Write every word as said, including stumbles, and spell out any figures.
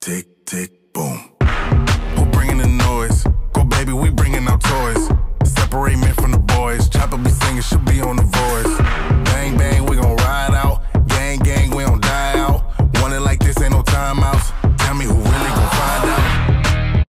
tick, tick, boom. Who bringing the noise? Go baby, we bringing our toys. Separate men from the boys. Chopper be singing, she'll be on the voice.